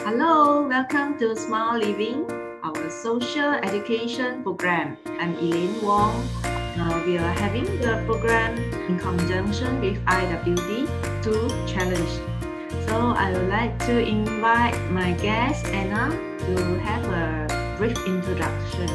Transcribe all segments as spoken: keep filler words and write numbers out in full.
Hello, welcome to Smart Living, our social education program. I'm Elaine Wong. Uh, we are having the program in conjunction with I W D to challenge. So I would like to invite my guest Anna to have a brief introduction.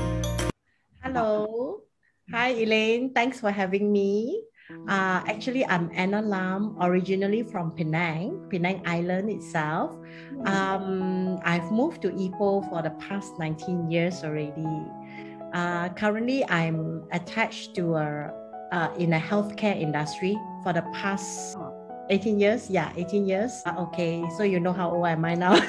Hello. Hi, Elaine. Thanks for having me. Uh, actually, I'm Anna Lam, originally from Penang, Penang Island itself. Um, I've moved to Ipoh for the past nineteen years already. Uh, currently, I'm attached to a uh, in a healthcare industry for the past eighteen years. Yeah, eighteen years. Uh, okay, so you know how old am I now?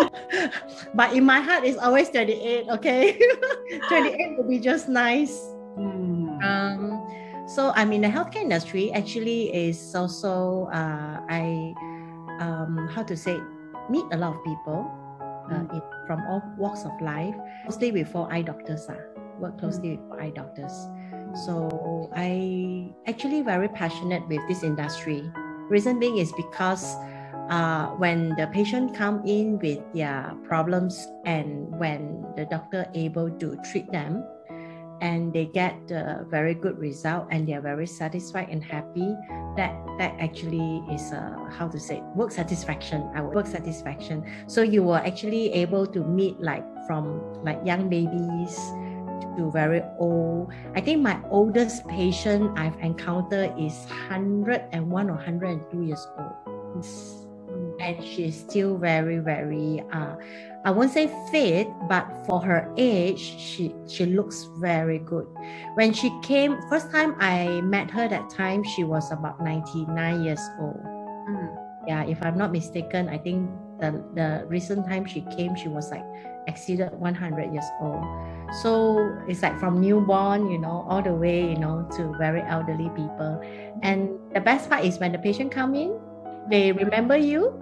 But in my heart, it's always twenty-eight. Okay, twenty-eight would be just nice. Mm. Um, so I'm in the healthcare industry. Actually, is also uh, I um, how to say meet a lot of people uh, in, from all walks of life. Mostly with four eye doctors. Uh, work closely with four eye doctors. So I actually very passionate with this industry. Reason being is because uh, when the patient come in with their problems and when the doctor able to treat them, and they get a very good result and they are very satisfied and happy, that that actually is a, how to say, work satisfaction. I work satisfaction. So you were actually able to meet like from like young babies to very old. I think my oldest patient I've encountered is one hundred and one or one hundred and two years old. And she's still very, very uh, I won't say fit, but for her age, she she looks very good. When she came, first time I met her that time, she was about ninety-nine years old. Mm. Yeah, if I'm not mistaken, I think the, the recent time she came, she was like exceeded one hundred years old. So it's like from newborn, you know, all the way, you know, to very elderly people. And the best part is when the patient come in, they remember you.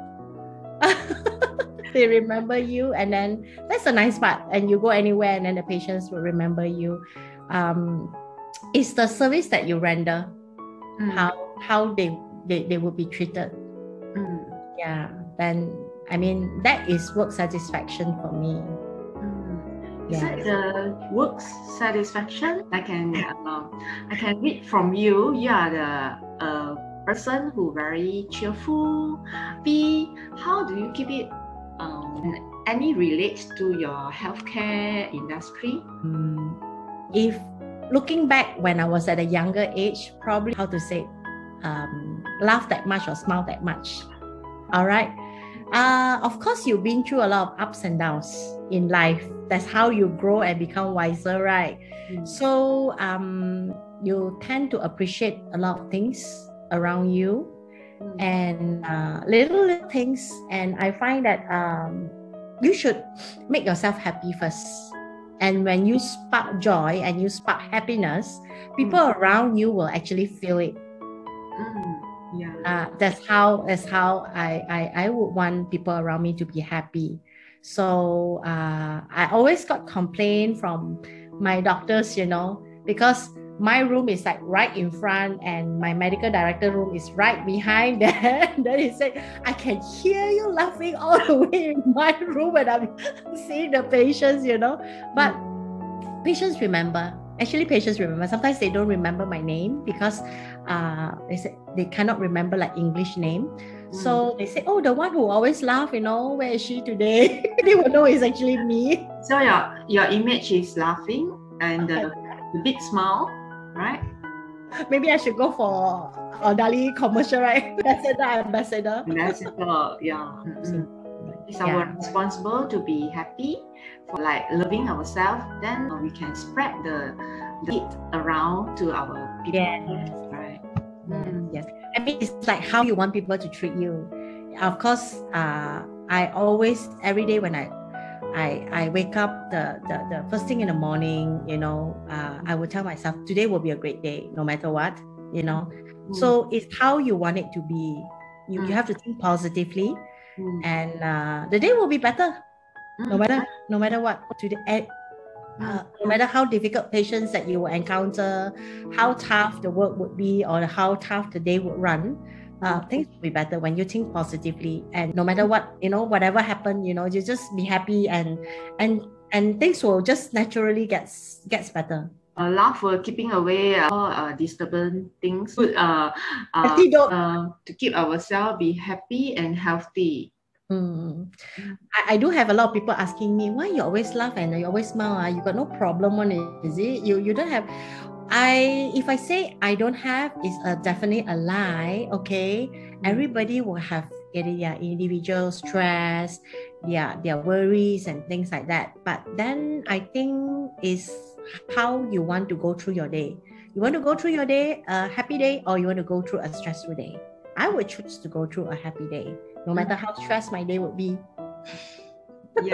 They remember you, and then that's a nice part. And you go anywhere, and then the patients will remember you. Um, it's the service that you render, mm. how how they, they they will be treated. Mm. Yeah, then I mean that is work satisfaction for me. Mm. Is yeah. it the work satisfaction? I can uh, I can read from you. You are the uh, person who very cheerful. Be how do you keep it? Um, any relates to your healthcare industry? Mm. If looking back when I was at a younger age, probably how to say, um, laugh that much or smile that much. All right. Uh, of course, you've been through a lot of ups and downs in life. That's how you grow and become wiser, right? Mm. So um, you tend to appreciate a lot of things around you. And uh, little, little things, and I find that um, you should make yourself happy first. And when you spark joy and you spark happiness, people mm. around you will actually feel it. Mm. Yeah, uh, that's how that's how I, I I would want people around me to be happy. So uh, I always got complaint from my doctors, you know, because my room is like right in front and my medical director room is right behind there. Then he said, I can hear you laughing all the way in my room when I'm seeing the patients, you know. But mm. patients remember. Actually, patients remember. Sometimes they don't remember my name because uh, they say they cannot remember like English name. Mm. So they say, oh, the one who always laugh, you know, where is she today? They will know it's actually me. So your, your image is laughing and uh, the big smile. Right? Maybe I should go for a Dali commercial, right? Ambassador, ambassador. Ambassador, yeah. Mm-hmm. It's our yeah. responsible to be happy, for like loving ourselves. Then we can spread the the it around to our people. Yes. Right. Mm. Yes. I mean, it's like how you want people to treat you. Of course, uh, I always every day when I. I, I wake up the, the, the first thing in the morning, you know, uh, I will tell myself, today will be a great day, no matter what, you know. Mm. So it's how you want it to be. You, mm. you have to think positively mm. and uh, the day will be better, mm. no matter no matter what. Today, uh, no matter how difficult patients that you will encounter, how tough the work would be or how tough the day would run, Uh, things will be better when you think positively, and no matter what, you know, whatever happened, you know, you just be happy, and and and things will just naturally gets gets better. Uh, laugh for keeping away uh, all uh, disturbing things. Good, uh, uh, Antidote. uh, to keep ourselves be happy and healthy. Mm. I, I do have a lot of people asking me, why you always laugh and you always smile? Ah? You got no problem one, is it? You you don't have. I if I say I don't have, is a definitely a lie. Okay, everybody will have their individual stress, their their worries and things like that. But then I think is how you want to go through your day. You want to go through your day a happy day, or you want to go through a stressful day? I would choose to go through a happy day, no matter how stressed my day would be. Yeah.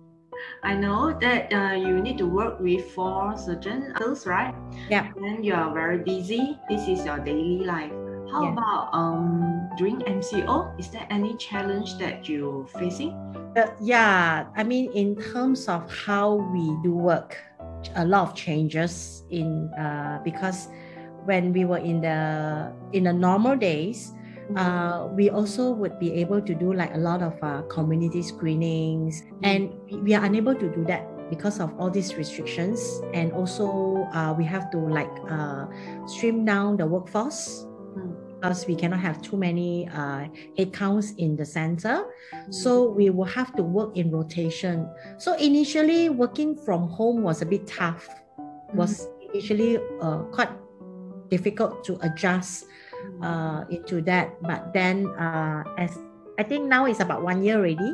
I know that uh, you need to work with four certain others, right? Yeah. And you are very busy. This is your daily life. How Yeah. about um during M C O? Is there any challenge that you're facing? Uh, yeah, I mean, in terms of how we do work, a lot of changes in uh, because when we were in the in the normal days, uh, we also would be able to do like a lot of uh, community screenings, and we, we are unable to do that because of all these restrictions, and also uh, we have to like uh, stream down the workforce because we cannot have too many uh, headcounts in the center. So we will have to work in rotation. So initially working from home was a bit tough, was initially uh, quite difficult to adjust uh, into that. But then uh, as I think now it's about one year already.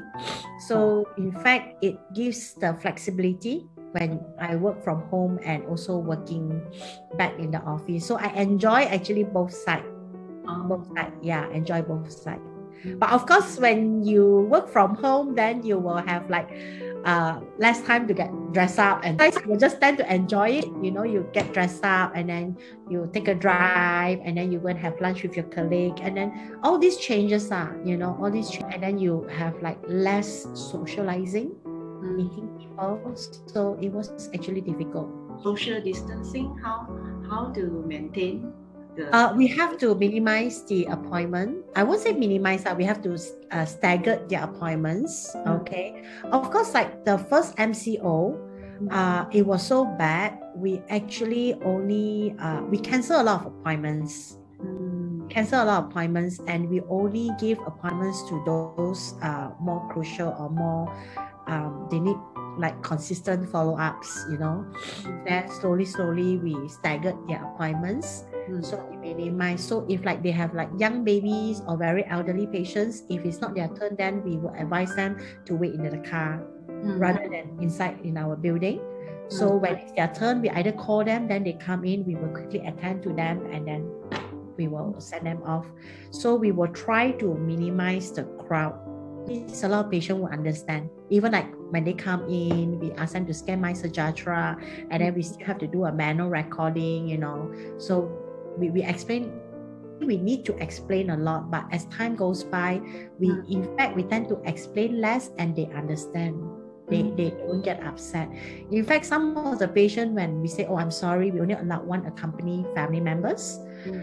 So in fact, it gives the flexibility when I work from home and also working back in the office. So I enjoy actually both sides. Both sides, yeah, enjoy both sides. But of course, when you work from home, then you will have like uh, less time to get dressed up, and you just tend to enjoy it. You know, you get dressed up, and then you take a drive, and then you go and have lunch with your colleague, and then all these changes are, you know, all these, and then you have like less socializing, meeting people. So it was actually difficult. Social distancing, how how to maintain? Uh, we have to minimize the appointment. I won't say minimize that. We have to uh, stagger the appointments. Okay. Of course, like the first M C O, uh, it was so bad. We actually only uh, we cancel a lot of appointments. Cancel a lot of appointments, and we only give appointments to those uh, more crucial or more um, they need like consistent follow-ups. You know, then slowly, slowly we staggered their appointments. So we minimize. So if like they have like young babies or very elderly patients, if it's not their turn, then we will advise them to wait in the car mm. rather than inside in our building. So mm. when it's their turn, we either call them, then they come in, we will quickly attend to them, and then we will send them off. So we will try to minimize the crowd. It's a lot of patients will understand. Even like when they come in, we ask them to scan my Sajatra, and then we still have to do a manual recording, you know. So we, we explain, we need to explain a lot, but as time goes by, we in fact we tend to explain less, and they understand. They, they don't get upset. In fact, some of the patients, when we say, oh, I'm sorry, we only allow one accompany family members,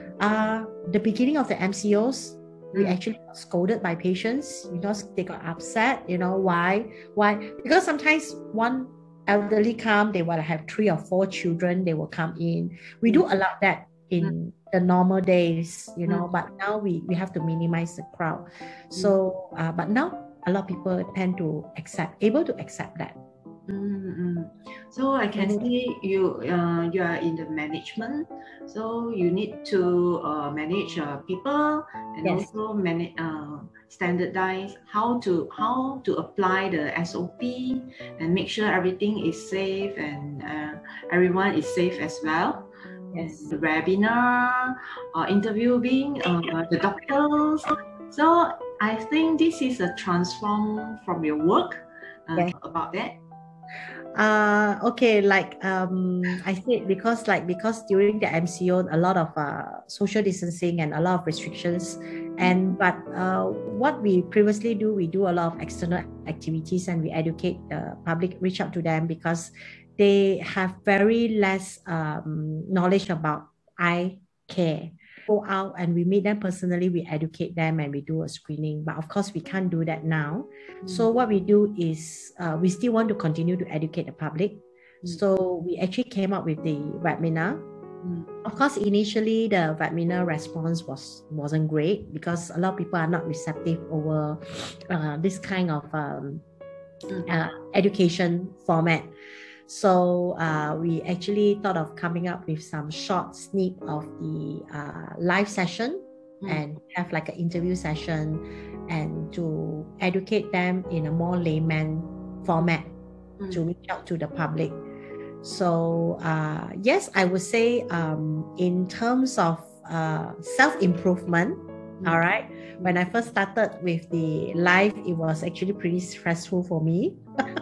uh, the beginning of the M C Os, we actually got scolded by patients because they got upset. You know, why? Why? Because sometimes one elderly come, they will have three or four children, they will come in. We do allow that in the normal days, you know, but now we, we have to minimize the crowd. So, uh, but now a lot of people tend to accept, able to accept that. Mm-hmm. So I can see you uh, you are in the management, so you need to uh, manage uh, people and yes. also manage uh, standardize how to how to apply the S O P and make sure everything is safe and uh, everyone is safe as well. Yes, the webinar, uh, interviewing uh, the doctors. So I think this is a transform from your work. Uh, yes. About that. Uh, okay, like um, I said, because like because during the M C O, a lot of uh, social distancing and a lot of restrictions, and but uh, what we previously do, we do a lot of external activities, and we educate the public, reach out to them because they have very less um, knowledge about eye care. go out and we meet them personally, we educate them and we do a screening. But of course, we can't do that now. Mm. So what we do is uh, we still want to continue to educate the public. Mm. So we actually came up with the webinar. Mm. Of course, initially the webinar response was, wasn't great because a lot of people are not receptive over uh, this kind of um, mm. uh, education format. So uh, we actually thought of coming up with some short snip of the uh, live session mm. and have like an interview session and to educate them in a more layman format mm. to reach out to the public. So uh, yes, I would say um, in terms of uh, self-improvement, mm. all right, when I first started with the live, it was actually pretty stressful for me.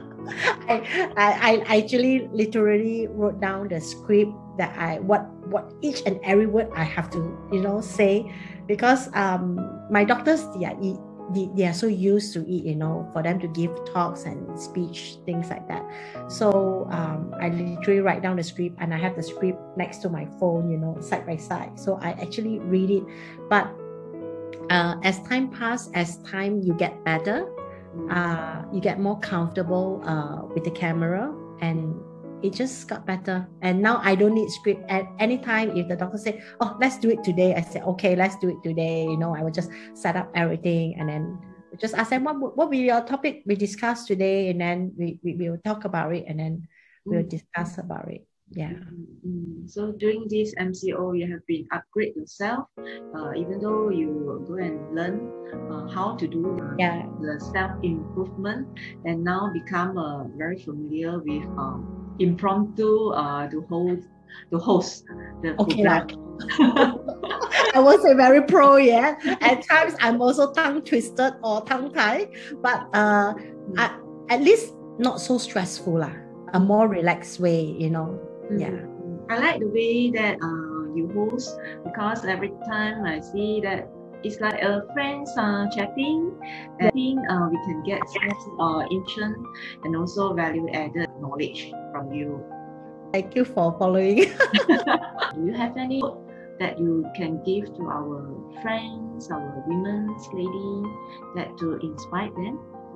I, I, I actually literally wrote down the script that I what what each and every word I have to you know say, because um my doctors they are they, they are so used to it, you know, for them to give talks and speech, things like that. So um I literally write down the script and I have the script next to my phone, you know, side by side. So I actually read it. But uh, as time passed, as time you get better, Uh, you get more comfortable uh, with the camera and it just got better. And now I don't need script. At any time if the doctor say, oh, let's do it today, I say, okay, let's do it today. You know, I will just set up everything and then just ask them, what, what will be your topic we discuss today? And then we, we, we will talk about it and then we'll discuss about it. Yeah. Mm-hmm. So during this M C O, you have been upgrade yourself, uh, even though you go and learn uh, how to do uh, yeah. the self-improvement, and now become uh, very familiar with um, impromptu uh, to hold to host the okay, program. I won't say very pro yet. At times I'm also tongue twisted or tongue tied, but uh, mm. I, at least not so stressful lah. A more relaxed way, you know. Yeah, I like the way that uh, you host, because every time I see that it's like a friends uh, chatting, and I think uh, we can get some uh, ancient and also value added knowledge from you. Thank you for following. Do you have any that you can give to our friends, our women's lady, that to inspire them?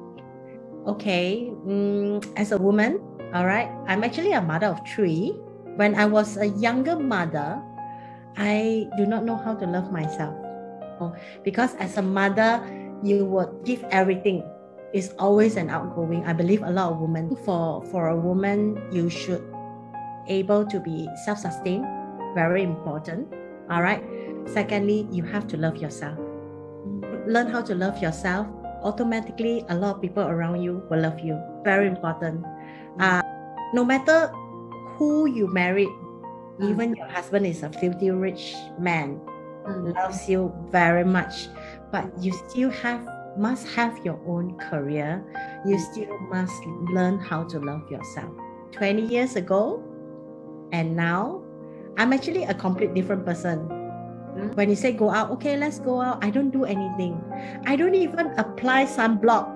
Okay, um, as a woman, all right, I'm actually a mother of three. When I was a younger mother, I do not know how to love myself. Oh, because as a mother, you would give everything. It's always an outgoing. I believe a lot of women, for, for a woman, you should able to be self-sustained. Very important. All right. Secondly, you have to love yourself. Learn how to love yourself. Automatically, a lot of people around you will love you. Very important. Uh, no matter who you married, mm. even your husband is a filthy rich man, mm. loves you very much, but you still have must have your own career. You still must learn how to love yourself. twenty years ago and now, I'm actually a complete different person. Mm. When you say go out, okay, let's go out, I don't do anything. I don't even apply sunblock.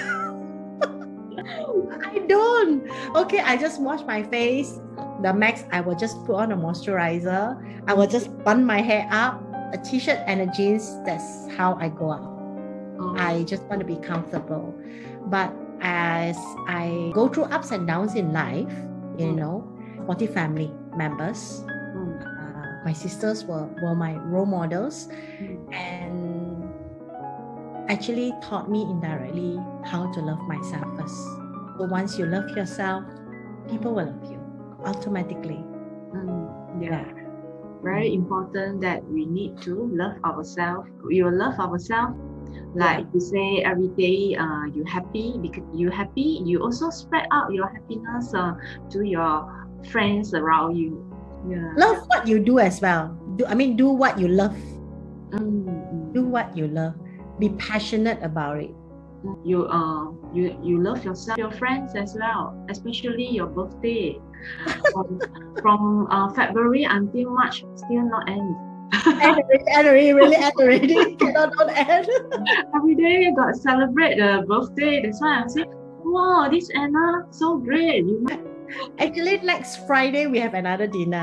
I don't. Okay, I just wash my face. The max, I will just put on a moisturizer. I will just bun my hair up, a t-shirt and a jeans. That's how I go out. Oh. I just want to be comfortable. But as I go through ups and downs in life, you mm. know, forty family members, mm. uh, my sisters were, were my role models mm. and actually taught me indirectly how to love myself first. So once you love yourself, people will love you automatically. Mm, yeah. yeah. Very important that we need to love ourselves. We will love ourselves. Like yeah. you say every day, uh, you happy because you happy. You also spread out your happiness uh, to your friends around you. Yeah. Love what you do as well. Do I mean do what you love? Mm-hmm. Do what you love. Be passionate about it. You uh you you love yourself, your friends as well, especially your birthday. from from uh, February until March, still not end. end already, really end already. Cannot not end. Every day you got to celebrate the birthday. That's why I'm saying, wow, this Anna so great. You know? Actually, next Friday we have another dinner.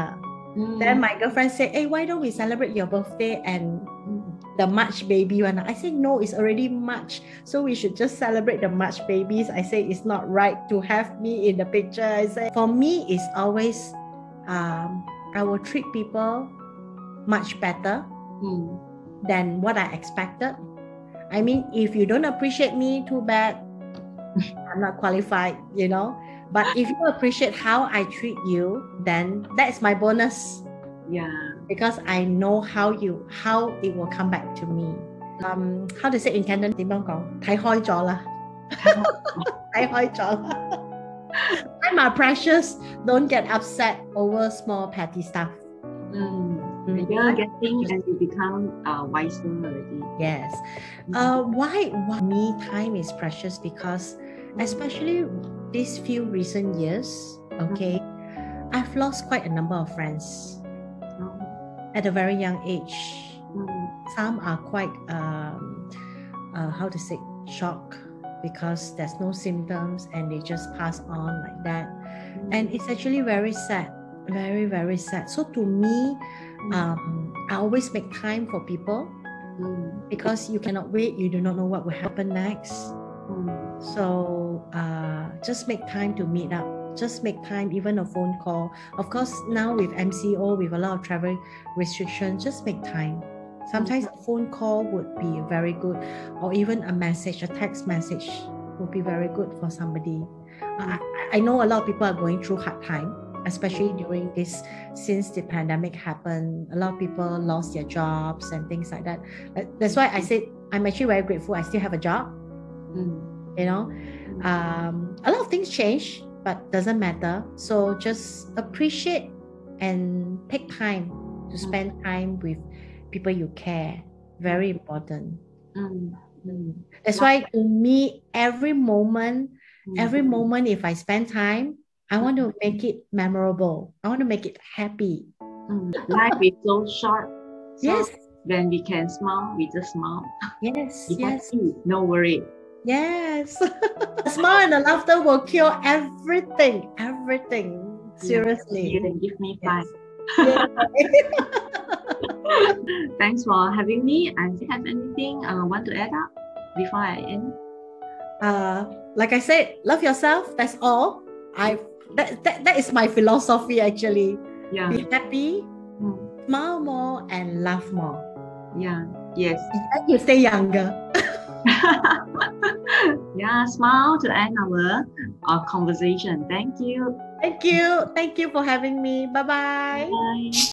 Mm. Then my girlfriend said, hey, why don't we celebrate your birthday and the March baby one? I said, no, it's already March, so we should just celebrate the March babies. I say it's not right to have me in the picture. I say, for me, it's always, um, I will treat people much better Mm. than what I expected. I mean, if you don't appreciate me, too bad. I'm not qualified, you know. But if you appreciate how I treat you, then that's my bonus. Yeah. Because I know how you how it will come back to me. Um, how to say in Canton 點樣講？睇開咗啦，睇開咗啦。I'm a precious. Don't get upset over small petty stuff. Mm. Mm. You're getting and you become uh, wiser already. Yes. Uh, why, why me time is precious? Because especially these few recent years, okay, I've lost quite a number of friends at a very young age. Mm. Some are quite, um, uh, how to say, shocked because there's no symptoms and they just pass on like that. Mm. And it's actually very sad, very, very sad. So to me, um, I always make time for people Mm. because you cannot wait. You do not know what will happen next. Mm. So uh, just make time to meet up. Just make time, even a phone call. Of course, now with M C O, with a lot of travel restrictions, just make time. Sometimes a phone call would be very good, or even a message, a text message would be very good for somebody. I, I know a lot of people are going through hard time, especially during this, since the pandemic happened. A lot of people lost their jobs and things like that. That's why I said I'm actually very grateful I still have a job. Mm. You know, um, a lot of things change, but doesn't matter. So just appreciate and take time to spend time with people you care. Very important. Mm. Mm. That's why to me, every moment, Mm. every moment, if I spend time, I want to make it memorable. I want to make it happy. Mm. Life is so short. So Yes. when we can smile, we just smile. Yes. Be Yes. happy, no worry. Yes. A smile and a laughter will cure everything. Everything. Seriously. You can give me five. Yes. Thanks for having me. And do you have anything I uh, want to add up before I end? Uh, like I said, love yourself. That's all. I that, that, that is my philosophy actually. Yeah. Be happy, Mm. smile more, and laugh more. Yeah. Yes. And you stay younger. Yeah. Smile to end our uh, conversation. Thank you. Thank you. Thank you for having me. Bye-bye. Bye.